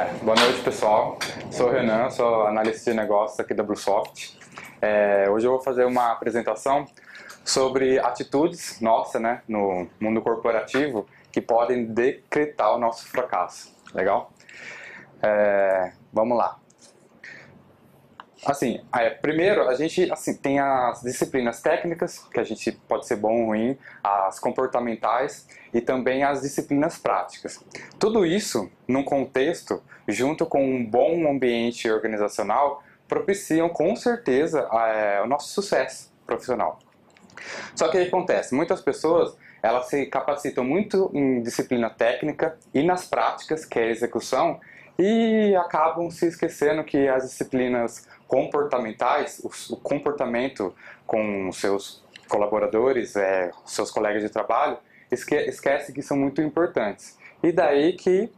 Boa noite, pessoal. Sou o Renan, sou analista de negócios aqui da Bluesoft. Hoje eu vou fazer uma apresentação sobre atitudes nossas, né, no mundo corporativo que podem decretar o nosso fracasso. Legal? Vamos lá. Primeiro, a gente tem as disciplinas técnicas, que a gente pode ser bom ou ruim, as comportamentais e também as disciplinas práticas. Tudo isso, num contexto, junto com um bom ambiente organizacional, propiciam com certeza o nosso sucesso profissional. Só que o que acontece? Muitas pessoas elas se capacitam muito em disciplina técnica e nas práticas, que é a execução, e acabam se esquecendo que as disciplinas comportamentais, o comportamento com seus colaboradores, seus colegas de trabalho, esquece que são muito importantes. E daí que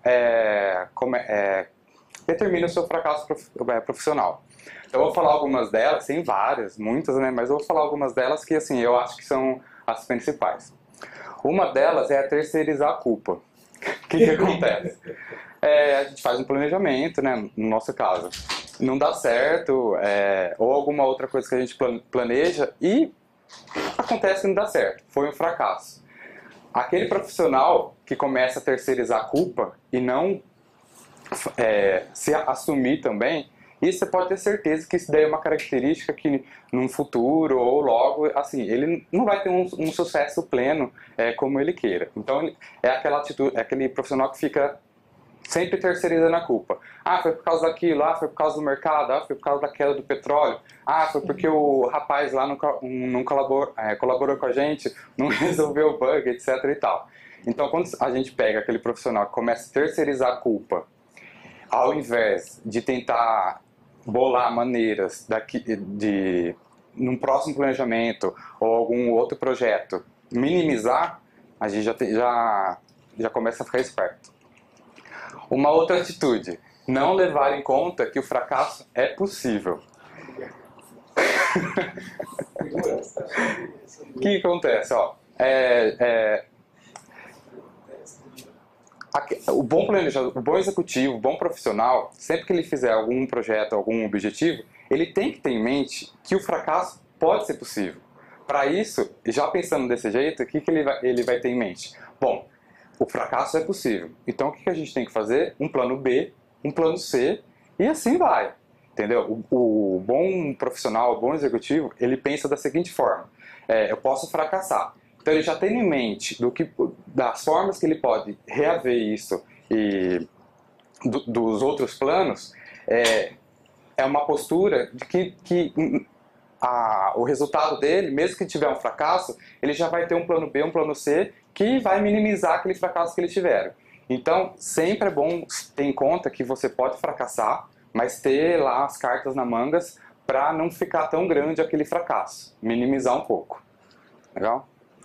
determina o seu fracasso profissional. Então eu vou falar algumas delas, tem várias, muitas, né? Mas eu vou falar algumas delas que assim, eu acho que são as principais. Uma delas é a terceirizar a culpa. O que acontece? A gente faz um planejamento, né, no nosso caso. Não dá certo, ou alguma outra coisa que a gente planeja e acontece que não dá certo. Foi um fracasso. Aquele profissional que começa a terceirizar a culpa e não se assumir também, isso você pode ter certeza que isso daí é uma característica que num futuro ou logo, assim, ele não vai ter um sucesso pleno como ele queira. Então é aquela atitude, é aquele profissional que fica sempre terceirizando a culpa. Ah, foi por causa daquilo, foi por causa do mercado, foi por causa da queda do petróleo, foi porque o rapaz lá não colaborou com a gente, não resolveu o bug, etc e tal. Então quando a gente pega aquele profissional que começa a terceirizar a culpa, ao invés de tentar bolar maneiras num próximo planejamento ou algum outro projeto, minimizar, a gente já começa a ficar esperto. Uma outra atitude, não levar em conta que o fracasso é possível. O que acontece? O bom planejador, o bom executivo, o bom profissional, sempre que ele fizer algum projeto, algum objetivo, ele tem que ter em mente que o fracasso pode ser possível. Para isso, já pensando desse jeito, o que ele vai ter em mente? Bom, o fracasso é possível. Então o que a gente tem que fazer? Um plano B, um plano C e assim vai. Entendeu? O bom profissional, o bom executivo, ele pensa da seguinte forma: eu posso fracassar. Então ele já tem em mente das formas que ele pode reaver isso e dos outros planos, é uma postura de que o resultado dele, mesmo que tiver um fracasso, ele já vai ter um plano B, um plano C, que vai minimizar aquele fracasso que eles tiveram. Então, sempre é bom ter em conta que você pode fracassar, mas ter lá as cartas na mangas para não ficar tão grande aquele fracasso. Minimizar um pouco. Legal?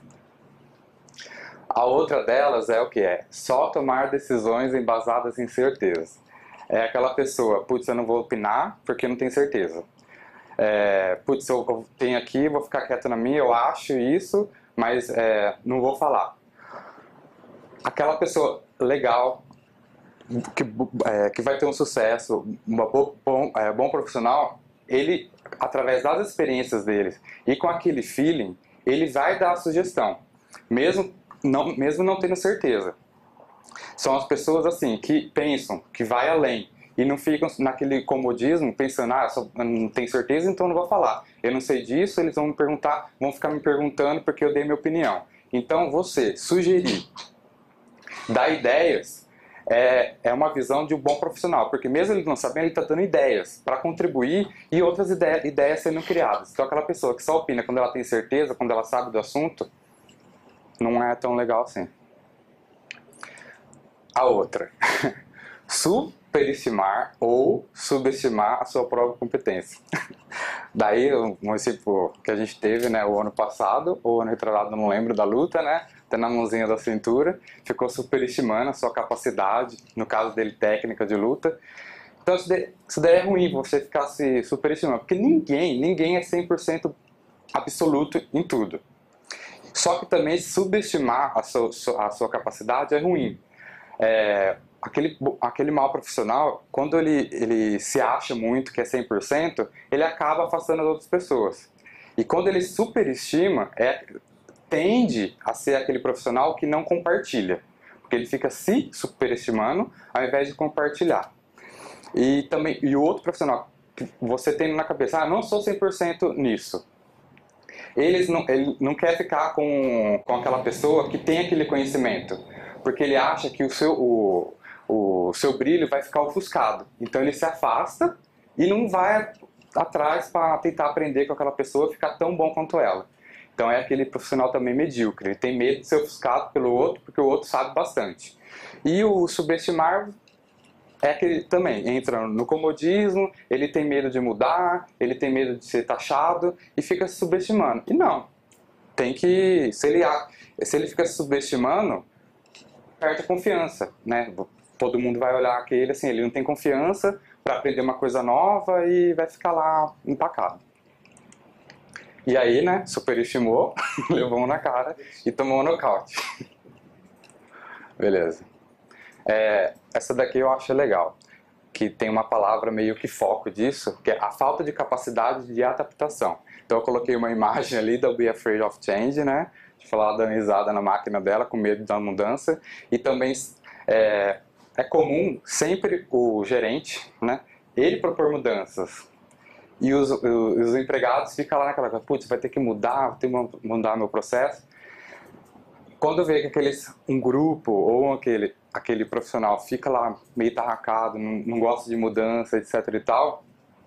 A outra delas é o que é? Só tomar decisões embasadas em certezas. É aquela pessoa, putz, eu não vou opinar porque não tenho certeza. Putz, eu tenho aqui, vou ficar quieto na minha, eu acho isso, mas não vou falar. Aquela pessoa legal, que vai ter um sucesso, bom profissional, ele, através das experiências dele e com aquele feeling, ele vai dar a sugestão, mesmo não tendo certeza. São as pessoas assim que pensam, que vai além e não ficam naquele comodismo pensando, eu não tenho certeza, então não vou falar. Eu não sei disso, eles vão ficar me perguntando porque eu dei minha opinião. Então você sugerir, dar ideias, é uma visão de um bom profissional, porque mesmo ele não sabendo, ele está dando ideias para contribuir e outras ideias sendo criadas. Então aquela pessoa que só opina quando ela tem certeza, quando ela sabe do assunto, não é tão legal assim. A outra, superestimar ou subestimar a sua própria competência. Daí, um exemplo que a gente teve, né, o ano passado, ou ano retrasado, não lembro, da luta, né, até na mãozinha da cintura, ficou superestimando a sua capacidade, no caso dele, técnica de luta. Então isso daí é ruim, você ficar se superestimando, porque ninguém é 100% absoluto em tudo. Só que também subestimar a sua capacidade é ruim. Aquele mau profissional, quando ele se acha muito que é 100%, ele acaba afastando as outras pessoas. E quando ele superestima, tende a ser aquele profissional que não compartilha. Porque ele fica se superestimando ao invés de compartilhar. E o outro profissional que você tem na cabeça, não sou 100% nisso. Ele não quer ficar com aquela pessoa que tem aquele conhecimento, porque ele acha que o seu brilho vai ficar ofuscado. Então ele se afasta e não vai atrás para tentar aprender com aquela pessoa e ficar tão bom quanto ela. Então é aquele profissional também medíocre, ele tem medo de ser ofuscado pelo outro, porque o outro sabe bastante. E o subestimar é aquele também, entra no comodismo, ele tem medo de mudar, ele tem medo de ser taxado e fica se subestimando. E não, tem que, se ele fica se subestimando, perde a confiança, né? Todo mundo vai olhar aquele assim, ele não tem confiança para aprender uma coisa nova e vai ficar lá empacado. E aí, né, superestimou, levou um na cara e tomou um nocaute. Beleza. Essa daqui eu acho legal, que tem uma palavra meio que foco disso, que é a falta de capacidade de adaptação. Então eu coloquei uma imagem ali da Be Afraid of Change, né? De falar dando risada na máquina dela, com medo da mudança. E também é comum sempre o gerente, né? Ele propor mudanças. E os empregados ficam lá naquela coisa, putz, vai ter que mudar, vai ter que mudar meu processo. Quando vê que um grupo ou aquele profissional fica lá meio tarracado, não gosta de mudança, etc e tal,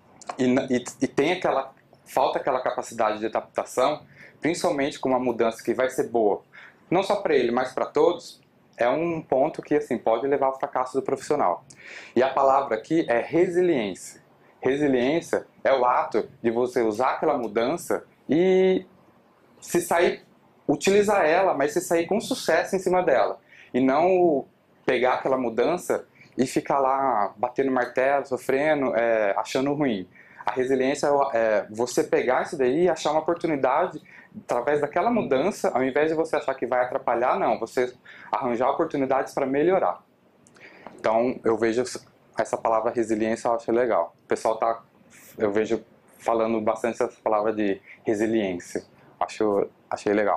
e tem falta aquela capacidade de adaptação, principalmente com uma mudança que vai ser boa, não só para ele, mas para todos, é um ponto que assim, pode levar ao fracasso do profissional. E a palavra aqui é resiliência. Resiliência é o ato de você usar aquela mudança e se sair, utilizar ela, mas se sair com sucesso em cima dela. E não pegar aquela mudança e ficar lá batendo martelo, sofrendo, achando ruim. A resiliência é você pegar isso daí e achar uma oportunidade através daquela mudança, ao invés de você achar que vai atrapalhar, não, você arranjar oportunidades para melhorar. Então, eu vejo essa palavra resiliência, eu acho legal. O pessoal eu vejo falando bastante essa palavra de resiliência. Achei legal.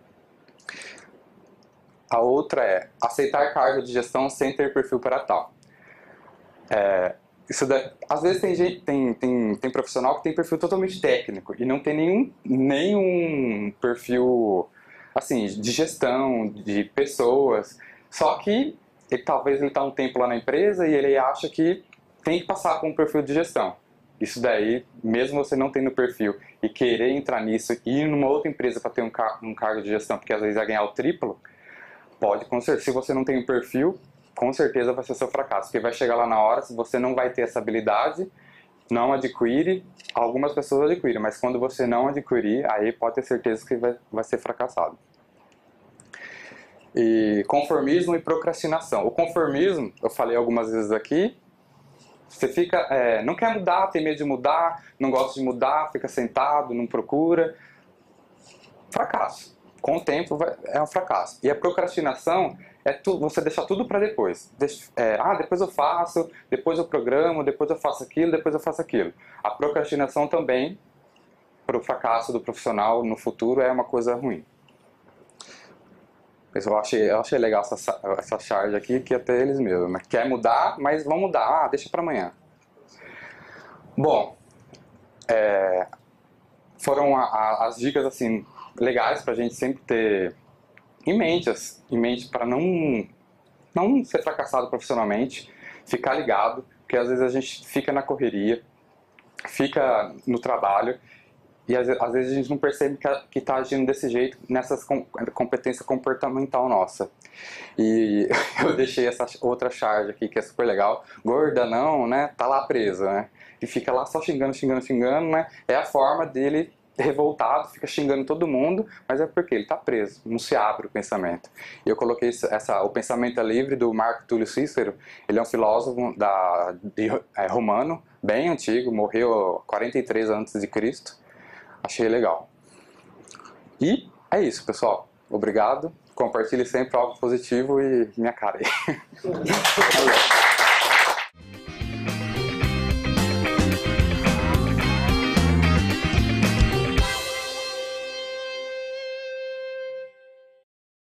A outra é aceitar cargo de gestão sem ter perfil para tal. Às vezes tem profissional que tem perfil totalmente técnico e não tem nenhum perfil assim, de gestão, de pessoas. Só que talvez ele está um tempo lá na empresa e ele acha que tem que passar com um perfil de gestão. Isso daí, mesmo você não tendo perfil e querer entrar nisso e ir numa outra empresa para ter um cargo de gestão, porque às vezes vai ganhar o triplo, se você não tem um perfil, com certeza vai ser seu fracasso, porque vai chegar lá na hora, se você não vai ter essa habilidade, não adquire, algumas pessoas adquirem, mas quando você não adquirir, aí pode ter certeza que vai ser fracassado. E conformismo e procrastinação. O conformismo, eu falei algumas vezes aqui, você fica, não quer mudar, tem medo de mudar, não gosta de mudar, fica sentado, não procura. Fracasso. Com o tempo é um fracasso. E a procrastinação é você deixar tudo para depois. Depois eu faço, depois eu programo, depois eu faço aquilo, depois eu faço aquilo. A procrastinação também, para o fracasso do profissional no futuro, é uma coisa ruim. Eu achei legal essa charge aqui, que até eles mesmos, né? Quer mudar, mas vão mudar, deixa para amanhã. Bom, foram as dicas assim legais para a gente sempre ter em mente para não ser fracassado profissionalmente, ficar ligado, porque às vezes a gente fica na correria, fica no trabalho e às vezes a gente não percebe que está agindo desse jeito nessa competência comportamental nossa. E eu deixei essa outra charge aqui que é super legal. Gorda não, né? Tá lá presa, né? E fica lá só xingando, né? É a forma dele revoltado, fica xingando todo mundo, mas é porque ele está preso, não se abre o pensamento. E eu coloquei o Pensamento é Livre, do Marco Túlio Cícero. Ele é um filósofo romano, bem antigo, morreu 43 a.C. Achei legal. E é isso, pessoal. Obrigado. compartilhe sempre algo positivo e minha cara aí.